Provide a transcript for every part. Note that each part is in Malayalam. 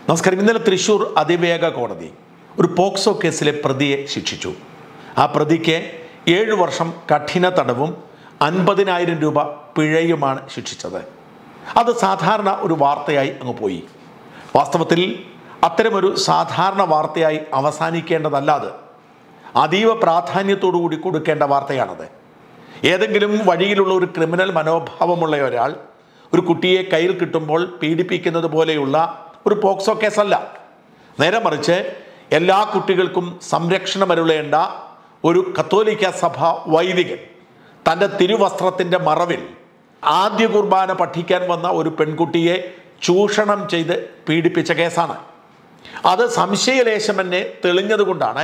നമസ്കാരം. ഇന്നലെ തൃശ്ശൂർ അതിവേഗ കോടതി ഒരു പോക്സോ കേസിലെ പ്രതിയെ ശിക്ഷിച്ചു. ആ പ്രതിക്ക് 7 വർഷം കഠിന തടവും 50,000 രൂപ പിഴയുമാണ് ശിക്ഷിച്ചത്. അത് സാധാരണ ഒരു വാർത്തയായി അങ്ങ് പോയി. വാസ്തവത്തിൽ അത്തരമൊരു സാധാരണ വാർത്തയായി അവസാനിക്കേണ്ടതല്ലാതെ അതീവ പ്രാധാന്യത്തോടു കൂടി കൊടുക്കേണ്ട വാർത്തയാണത്. ഏതെങ്കിലും വഴിയിലുള്ള ഒരു ക്രിമിനൽ മനോഭാവമുള്ള ഒരാൾ ഒരു കുട്ടിയെ കയ്യിൽ കിട്ടുമ്പോൾ പീഡിപ്പിക്കുന്നത് പോലെയുള്ള ഒരു പോക്സോ കേസല്ല. നേരെ മറിച്ച് എല്ലാ കുട്ടികൾക്കും സംരക്ഷണമരുളേണ്ട ഒരു കത്തോലിക്ക സഭ വൈദികൻ തൻ്റെ തിരുവസ്ത്രത്തിൻ്റെ മറവിൽ ആദ്യ കുർബാന പഠിക്കാൻ വന്ന ഒരു പെൺകുട്ടിയെ ചൂഷണം ചെയ്ത് പീഡിപ്പിച്ച കേസാണ്. അത് സംശയലേശമെന്നെ തെളിഞ്ഞതുകൊണ്ടാണ്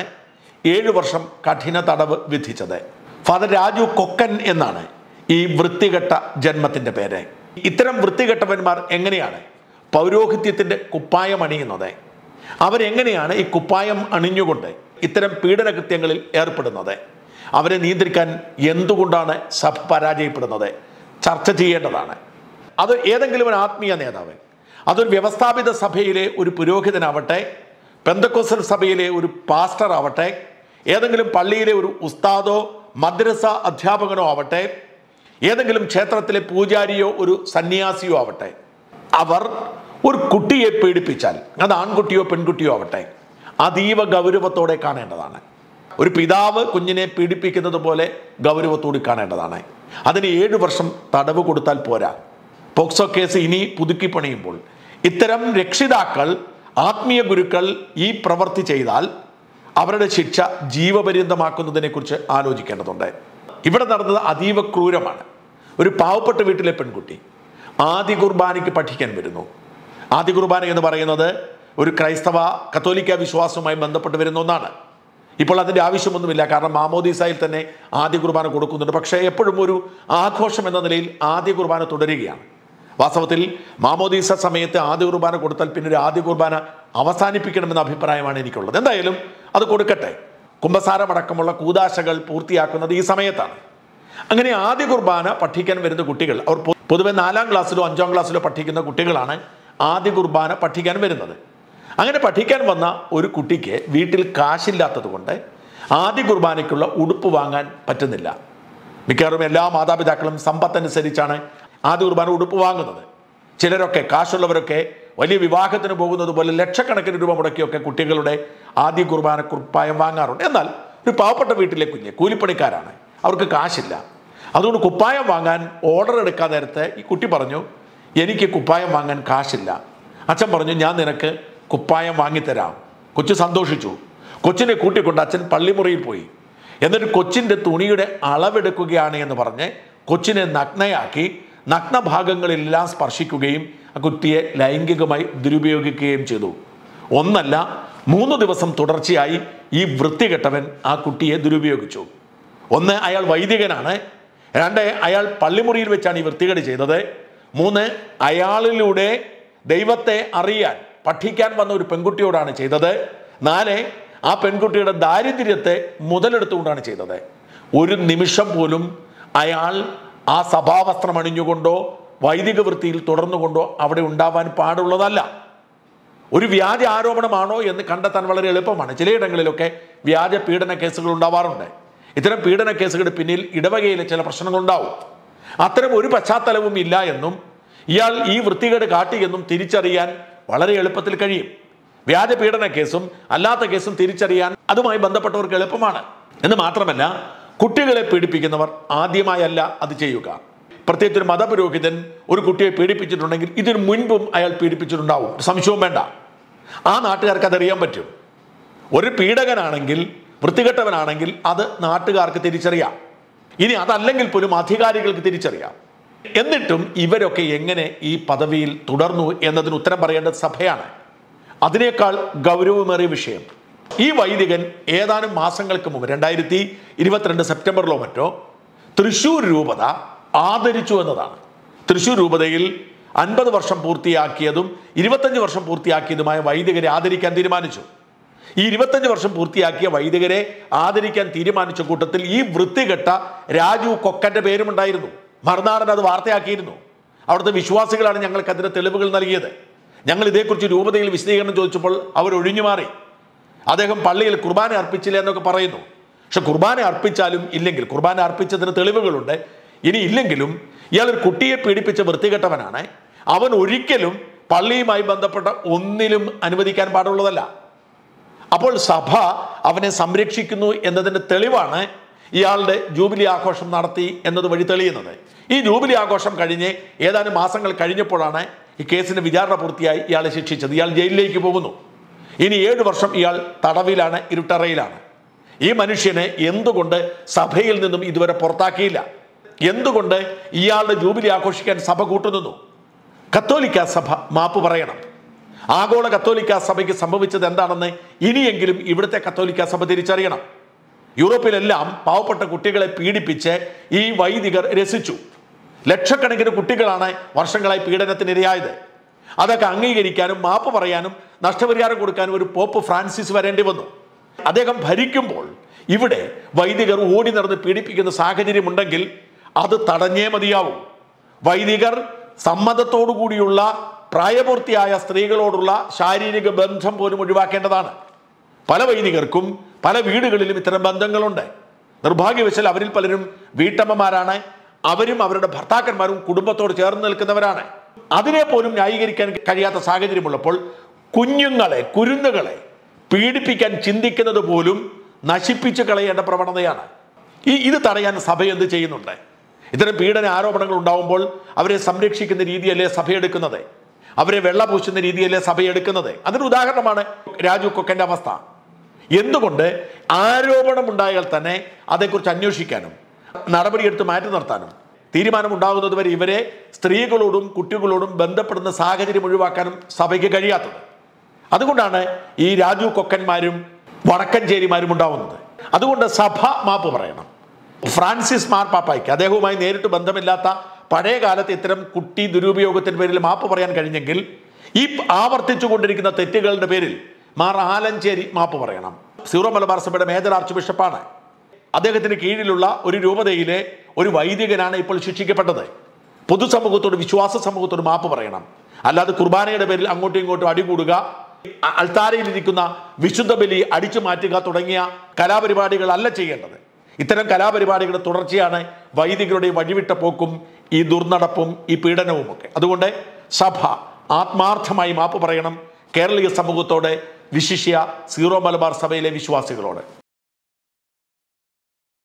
7 വർഷം കഠിന തടവ് വിധിച്ചത്. ഫാദർ രാജു കൊക്കൻ എന്നാണ് ഈ വൃത്തികെട്ട ജന്മത്തിൻ്റെ പേര്. ഇത്തരം വൃത്തികെട്ടവന്മാർ എങ്ങനെയാണ് പൗരോഹിത്യത്തിൻ്റെ കുപ്പായം അണിയുന്നത്? അവരെങ്ങനെയാണ് ഈ കുപ്പായം അണിഞ്ഞുകൊണ്ട് ഇത്തരം പീഡനകൃത്യങ്ങളിൽ ഏർപ്പെടുന്നത്? അവരെ നിയന്ത്രിക്കാൻ എന്തുകൊണ്ടാണ് സഭ പരാജയപ്പെടുന്നത്? ചർച്ച ചെയ്യേണ്ടതാണ്. അത് ഏതെങ്കിലും ഒരു ആത്മീയ നേതാവ്, അതൊരു വ്യവസ്ഥാപിത സഭയിലെ ഒരു പുരോഹിതനാവട്ടെ, പെന്തക്കോസ്റ്റൽ സഭയിലെ ഒരു പാസ്റ്റർ ആവട്ടെ, ഏതെങ്കിലും പള്ളിയിലെ ഒരു ഉസ്താദോ മദ്രസ അധ്യാപകനോ ആവട്ടെ, ഏതെങ്കിലും ക്ഷേത്രത്തിലെ പൂജാരിയോ ഒരു സന്യാസിയോ ആവട്ടെ, അവർ ഒരു കുട്ടിയെ പീഡിപ്പിച്ചാൽ, അത് ആൺകുട്ടിയോ പെൺകുട്ടിയോ ആവട്ടെ, അതീവ ഗൗരവത്തോടെ കാണേണ്ടതാണ്. ഒരു പിതാവ് കുഞ്ഞിനെ പീഡിപ്പിക്കുന്നത് പോലെ ഗൗരവത്തോടെ കാണേണ്ടതാണ്. അതിന് 7 വർഷം തടവ് കൊടുത്താൽ പോരാ. പോക്സോ കേസ് ഇനി പുതുക്കി പണിയുമ്പോൾ ഇത്തരം രക്ഷിതാക്കൾ, ആത്മീയ ഗുരുക്കൾ ഈ പ്രവൃത്തി ചെയ്താൽ അവരുടെ ശിക്ഷ ജീവപര്യന്തമാക്കുന്നതിനെ കുറിച്ച് ആലോചിക്കേണ്ടതുണ്ട്. ഇവിടെ നടന്നത് അതീവ ക്രൂരമാണ്. ഒരു പാവപ്പെട്ട വീട്ടിലെ പെൺകുട്ടി ആദ്യ കുർബാനയ്ക്ക് പഠിക്കാൻ വരുന്നു. ആദ്യ കുർബാന എന്ന് പറയുന്നത് ഒരു ക്രൈസ്തവ കത്തോലിക്ക വിശ്വാസവുമായി ബന്ധപ്പെട്ട് വരുന്ന ഒന്നാണ്. ഇപ്പോൾ അതിൻ്റെ ആവശ്യമൊന്നുമില്ല, കാരണം മാമോദീസായിൽ തന്നെ ആദ്യ കുർബാന കൊടുക്കുന്നുണ്ട്. പക്ഷേ എപ്പോഴും ഒരു ആഘോഷം എന്ന നിലയിൽ ആദ്യ കുർബാന തുടരുകയാണ്. വാസ്തവത്തിൽ മാമോദീസ സമയത്ത് ആദ്യ കുർബാന കൊടുത്താൽ പിന്നെ ഒരു ആദ്യ കുർബാന അവസാനിപ്പിക്കണമെന്ന അഭിപ്രായമാണ് എനിക്കുള്ളത്. എന്തായാലും അത് കൊടുക്കട്ടെ. കുമ്പസാരമടക്കമുള്ള കൂദാശകൾ പൂർത്തിയാക്കുന്നത് ഈ സമയത്താണ്. അങ്ങനെ ആദ്യ കുർബാന പഠിക്കാൻ വരുന്ന കുട്ടികൾ, അവർ പൊതുവെ 4ാം ക്ലാസ്സിലോ 5ാം ക്ലാസ്സിലോ പഠിക്കുന്ന കുട്ടികളാണ് ആദ്യ കുർബാന പഠിക്കാൻ വരുന്നത്. അങ്ങനെ പഠിക്കാൻ വന്ന ഒരു കുട്ടിക്ക് വീട്ടിൽ കാശില്ലാത്തത് കൊണ്ട് ആദ്യ കുർബാനയ്ക്കുള്ള ഉടുപ്പ് വാങ്ങാൻ പറ്റുന്നില്ല. മിക്കവാറും എല്ലാ മാതാപിതാക്കളും സമ്പത്തനുസരിച്ചാണ് ആദ്യ കുർബാന ഉടുപ്പ് വാങ്ങുന്നത്. ചിലരൊക്കെ, കാശുള്ളവരൊക്കെ വലിയ വിവാഹത്തിന് പോകുന്നത് പോലെ ലക്ഷക്കണക്കിന് രൂപ മുടക്കിയൊക്കെ കുട്ടികളുടെ ആദ്യ കുർബാന കുപ്പായം വാങ്ങാറുണ്ട്. എന്നാൽ ഒരു പാവപ്പെട്ട വീട്ടിലെ കുഞ്ഞ് കൂലിപ്പണിക്കാരാണ്, അവർക്ക് കാശില്ല. അതുകൊണ്ട് കുപ്പായം വാങ്ങാൻ ഓർഡർ എടുക്കാൻ നേരത്തെ ഈ കുട്ടി പറഞ്ഞു, എനിക്ക് കുപ്പായം വാങ്ങാൻ കാശില്ല. അച്ഛൻ പറഞ്ഞു, ഞാൻ നിനക്ക് കുപ്പായം വാങ്ങിത്തരാം. കൊച്ചു സന്തോഷിച്ചു. കൊച്ചിനെ കൂട്ടിക്കൊണ്ട് അച്ഛൻ പള്ളിമുറിയിൽ പോയി. എന്നിട്ട് കൊച്ചിൻ്റെ തുണിയുടെ അളവെടുക്കുകയാണ് എന്ന് പറഞ്ഞ് കൊച്ചിനെ നഗ്നയാക്കി നഗ്നഭാഗങ്ങളെല്ലാം സ്പർശിക്കുകയും ആ കുട്ടിയെ ലൈംഗികമായി ദുരുപയോഗിക്കുകയും ചെയ്തു. ഒന്നല്ല, 3 ദിവസം തുടർച്ചയായി ഈ വൃത്തികെട്ടവൻ ആ കുട്ടിയെ ദുരുപയോഗിച്ചു. 1, അയാൾ വൈദികനാണ്. 2, അയാൾ പള്ളിമുറിയിൽ വെച്ചാണ് ഈ വൃത്തികേട് ചെയ്തത്. 3, അയാളിലൂടെ ദൈവത്തെ അറിയാൻ പഠിക്കാൻ വന്ന ഒരു പെൺകുട്ടിയോടാണ് ചെയ്തത്. 4, ആ പെൺകുട്ടിയുടെ ദാരിദ്ര്യത്തെ മുതലെടുത്തുകൊണ്ടാണ് ചെയ്തത്. ഒരു നിമിഷം പോലും അയാൾ ആ സഭാവസ്ത്രം അണിഞ്ഞുകൊണ്ടോ വൈദിക വൃത്തിയിൽ തുടർന്നുകൊണ്ടോ അവിടെ ഉണ്ടാവാൻ പാടുള്ളതല്ല. ഒരു വ്യാജ ആരോപണമാണോ എന്ന് കണ്ടെത്താൻ വളരെ എളുപ്പമാണ്. ചിലയിടങ്ങളിലൊക്കെ വ്യാജ പീഡന കേസുകൾ ഉണ്ടാവാറുണ്ട്. ഇത്തരം പീഡന കേസുകളുടെ പിന്നിൽ ഇടവകയിലെ ചില പ്രശ്നങ്ങളുണ്ടാവും. അത്തരം ഒരു പശ്ചാത്തലവും ഇല്ല എന്നും ഇയാൾ ഈ വൃത്തികേട് കാട്ടിയെന്നും തിരിച്ചറിയാൻ വളരെ എളുപ്പത്തിൽ കഴിയും. വ്യാജ പീഡന കേസും അല്ലാത്ത കേസും തിരിച്ചറിയാൻ അതുമായി ബന്ധപ്പെട്ടവർക്ക് എളുപ്പമാണ്. എന്ന് മാത്രമല്ല, കുട്ടികളെ പീഡിപ്പിക്കുന്നവർ ആദ്യമായല്ല അത് ചെയ്യുക. പ്രത്യേകിച്ച് ഒരു മതപുരോഹിതൻ ഒരു കുട്ടിയെ പീഡിപ്പിച്ചിട്ടുണ്ടെങ്കിൽ ഇതിനു മുൻപും അയാൾ പീഡിപ്പിച്ചിട്ടുണ്ടാവും, സംശയവും വേണ്ട. ആ നാട്ടുകാർക്ക് അതറിയാൻ പറ്റും. ഒരു പീഡകനാണെങ്കിൽ, വൃത്തികെട്ടവനാണെങ്കിൽ അത് നാട്ടുകാർക്ക് തിരിച്ചറിയാം. ഇനി അതല്ലെങ്കിൽ പോലും അധികാരികൾക്ക് തിരിച്ചറിയാം. എന്നിട്ടും ഇവരൊക്കെ എങ്ങനെ ഈ പദവിയിൽ തുടർന്നു എന്നതിന് ഉത്തരം പറയേണ്ടത് സഭയാണ്. അതിനേക്കാൾ ഗൗരവമേറിയ വിഷയം, ഈ വൈദികൻ ഏതാനും മാസങ്ങൾക്ക് മുമ്പ് 2022 സെപ്റ്റംബറിലോ മറ്റോ തൃശ്ശൂർ രൂപത ആദരിച്ചു എന്നതാണ്. തൃശ്ശൂർ രൂപതയിൽ 50 വർഷം പൂർത്തിയാക്കിയതും 25 വർഷം പൂർത്തിയാക്കിയതുമായ വൈദികരെ ആദരിക്കാൻ തീരുമാനിച്ചു. ഈ 25 വർഷം പൂർത്തിയാക്കിയ വൈദികരെ ആദരിക്കാൻ തീരുമാനിച്ച കൂട്ടത്തിൽ ഈ വൃത്തികെട്ട രാജു കൊക്കന്റെ പേരുമുണ്ടായിരുന്നു. മറുനാടൻ അത് വാർത്തയാക്കിയിരുന്നു. അവിടുത്തെ വിശ്വാസികളാണ് ഞങ്ങൾക്ക് അതിന്റെ തെളിവുകൾ നൽകിയത്. ഞങ്ങൾ ഇതേക്കുറിച്ച് രൂപതയിൽ വിശദീകരണം ചോദിച്ചപ്പോൾ അവർ ഒഴിഞ്ഞു മാറി. അദ്ദേഹം പള്ളിയിൽ കുർബാന അർപ്പിച്ചില്ല എന്നൊക്കെ പറയുന്നു. പക്ഷെ കുർബാന അർപ്പിച്ചാലും ഇല്ലെങ്കിൽ, കുർബാന അർപ്പിച്ചതിന് തെളിവുകളുണ്ട്. ഇനി ഇല്ലെങ്കിലും ഇയാൾ ഒരു കുട്ടിയെ പീഡിപ്പിച്ച വൃത്തികെട്ടവനാണ്. അവൻ ഒരിക്കലും പള്ളിയുമായി ബന്ധപ്പെട്ട ഒന്നിലും അനുവദിക്കാൻ പാടുള്ളതല്ല. അപ്പോൾ സഭ അവനെ സംരക്ഷിക്കുന്നു എന്നതിൻ്റെ തെളിവാണ് ഇയാളുടെ ജൂബിലി ആഘോഷം നടത്തി എന്നത് വഴി തെളിയുന്നത്. ഈ ജൂബിലി ആഘോഷം കഴിഞ്ഞ് ഏതാനും മാസങ്ങൾ കഴിഞ്ഞപ്പോഴാണ് ഈ കേസിൻ്റെ വിചാരണ പൂർത്തിയായി ഇയാളെ ശിക്ഷിച്ചത്. ഇയാൾ ജയിലിലേക്ക് പോകുന്നു. ഇനി 7 വർഷം ഇയാൾ തടവിലാണ്, ഇരുട്ടറയിലാണ്. ഈ മനുഷ്യനെ എന്തുകൊണ്ട് സഭയിൽ നിന്നും ഇതുവരെ പുറത്താക്കിയില്ല? എന്തുകൊണ്ട് ഇയാളുടെ ജൂബിലി ആഘോഷിക്കാൻ സഭ കൂട്ടുനിന്നു? കത്തോലിക്ക സഭ മാപ്പ് പറയണം. ആഗോള കത്തോലിക്ക സഭയ്ക്ക് സംഭവിച്ചത് എന്താണെന്ന് ഇനിയെങ്കിലും ഇവിടുത്തെ കത്തോലിക്ക സഭ തിരിച്ചറിയണം. യൂറോപ്പിലെല്ലാം പാവപ്പെട്ട കുട്ടികളെ പീഡിപ്പിച്ച് ഈ വൈദികർ രസിച്ചു. ലക്ഷക്കണക്കിന് കുട്ടികളാണ് വർഷങ്ങളായി പീഡനത്തിനിരയായത്. അതൊക്കെ അംഗീകരിക്കാനും മാപ്പ് പറയാനും നഷ്ടപരിഹാരം കൊടുക്കാനും ഒരു പോപ്പ് ഫ്രാൻസിസ് വരേണ്ടി വന്നു. അദ്ദേഹം ഭരിക്കുമ്പോൾ ഇവിടെ വൈദികർ ഓടി നടന്ന് പീഡിപ്പിക്കുന്ന സാഹചര്യമുണ്ടെങ്കിൽ അത് തടഞ്ഞേ മതിയാവും. വൈദികർ സമ്മതത്തോടു കൂടിയുള്ള പ്രായപൂർത്തിയായ സ്ത്രീകളോടുള്ള ശാരീരിക ബന്ധം പോലും ഒഴിവാക്കേണ്ടതാണ്. പല വൈദികർക്കും പല വീടുകളിലും ഇത്തരം ബന്ധങ്ങളുണ്ട്. നിർഭാഗ്യവശാൽ അവരിൽ പലരും വീട്ടമ്മമാരാണ്. അവരും അവരുടെ ഭർത്താക്കന്മാരും കുടുംബത്തോട് ചേർന്ന് നിൽക്കുന്നവരാണ്. അതിനെ പോലും ന്യായീകരിക്കാൻ കഴിയാത്ത സാഹചര്യമുള്ളപ്പോൾ കുഞ്ഞുങ്ങളെ, കുരുന്നുകളെ പീഡിപ്പിക്കാൻ ചിന്തിക്കുന്നത് പോലും നശിപ്പിച്ചു കളയേണ്ട പ്രവണതയാണ്. ഇത് തടയാൻ സഭ എന്ത് ചെയ്യുന്നുണ്ട്? ഇത്തരം പീഡന ആരോപണങ്ങൾ ഉണ്ടാവുമ്പോൾ അവരെ സംരക്ഷിക്കുന്ന രീതിയല്ലേ സഭയെടുക്കുന്നത്? അവരെ വെള്ളപൂശുന്ന രീതിയല്ലേ സഭയെടുക്കുന്നത്? അതിന് ഉദാഹരണമാണ് രാജു കൊക്കൻ്റെ അവസ്ഥ. എന്തുകൊണ്ട് ആരോപണം ഉണ്ടായാൽ തന്നെ അതേക്കുറിച്ച് അന്വേഷിക്കാനും നടപടിയെടുത്ത് മാറ്റി നിർത്താനും തീരുമാനമുണ്ടാകുന്നത് വരെ ഇവരെ സ്ത്രീകളോടും കുട്ടികളോടും ബന്ധപ്പെടുന്ന സാഹചര്യം ഒഴിവാക്കാനും സഭയ്ക്ക് കഴിയാത്തത്? അതുകൊണ്ടാണ് ഈ രാജു കൊക്കന്മാരും വടക്കഞ്ചേരിമാരും ഉണ്ടാവുന്നത്. അതുകൊണ്ട് സഭ മാപ്പ് പറയണം. ഫ്രാൻസിസ് മാർപ്പാപ്പായ്ക്ക് അദ്ദേഹവുമായി നേരിട്ട് ബന്ധമില്ലാത്ത പഴയ കാലത്ത് ഇത്തരം കുട്ടി ദുരുപയോഗത്തിൻ്റെ പേരിൽ മാപ്പ് പറയാൻ കഴിഞ്ഞെങ്കിൽ ഈ ആവർത്തിച്ചു കൊണ്ടിരിക്കുന്ന തെറ്റുകളുടെ പേരിൽ മാർ ആലഞ്ചേരി മാപ്പ് പറയണം. സീറോ മലബാർ സഭയുടെ മേജർ ആർച്ച് ബിഷപ്പാണ്. അദ്ദേഹത്തിന് കീഴിലുള്ള ഒരു രൂപതയിലെ ഒരു വൈദികനാണ് ഇപ്പോൾ ശിക്ഷിക്കപ്പെട്ടത്. പൊതുസമൂഹത്തോട്, വിശ്വാസ സമൂഹത്തോട് മാപ്പ് പറയണം. അല്ലാതെ കുർബാനയുടെ പേരിൽ അങ്ങോട്ടും ഇങ്ങോട്ടും അടികൂടുക, അൾത്താരയിലിരിക്കുന്ന വിശുദ്ധ ബലി അടിച്ചു മാറ്റുക തുടങ്ങിയ കലാപരിപാടികളല്ല ചെയ്യേണ്ടത്. ഇത്തരം കലാപരിപാടികളുടെ തുടർച്ചയാണ് വൈദികരുടെ വഴിവിട്ട പോക്കും ഈ ദുർനടപ്പും ഈ പീഡനവുമൊക്കെ. അതുകൊണ്ട് സഭ ആത്മാർത്ഥമായി മാപ്പ് പറയണം കേരളീയ സമൂഹത്തോടെ, വിശിഷ്യ സീറോ മലബാർ സഭയിലെ വിശ്വാസികളോട്.